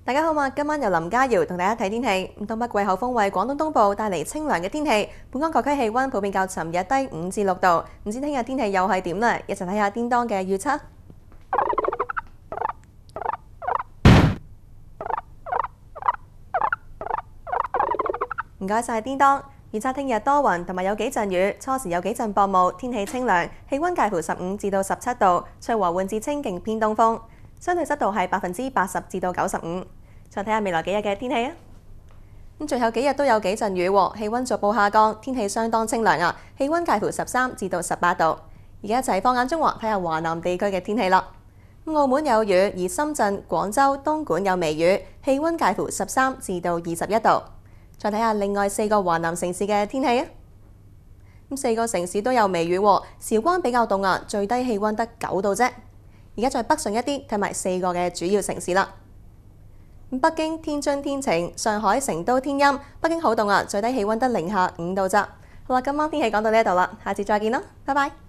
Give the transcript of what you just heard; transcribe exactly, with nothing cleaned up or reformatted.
大家好嘛，今晚由林嘉瑤同大家睇天氣。東北季候風為廣東東部帶嚟清涼嘅天氣，本港各區氣温普遍較尋日低五至六度。唔知聽日天氣又係點呢？一齊睇下顛當嘅預測。唔該晒顛當，預測聽日多雲同埋有幾陣雨，初時有幾陣薄霧，天氣清涼，氣温介乎十五至到十七度，吹和緩至清勁偏東風。相對濕度係百分之八十至到九十五。再睇下未來幾日嘅天氣啊！咁最後幾日都有幾陣雨喎，氣温逐步下降，天氣相當清涼啊！氣温介乎十三至到十八度。而家一齊放眼中華，睇下華南地區嘅天氣啦。澳門有雨，而深圳、廣州、東莞有微雨，氣温介乎十三至到二十一度。再睇下另外四個華南城市嘅天氣啊！咁四個城市都有微雨喎，韶關比較凍啊，最低氣温得九度啫。而家再北上一啲，睇埋四個嘅主要城市啦。北京、天津天晴，上海、成都天陰。北京好凍啊，最低氣温得零下五度咋。好啦，今晚天氣講到呢一度啦，下次再見啦，拜拜。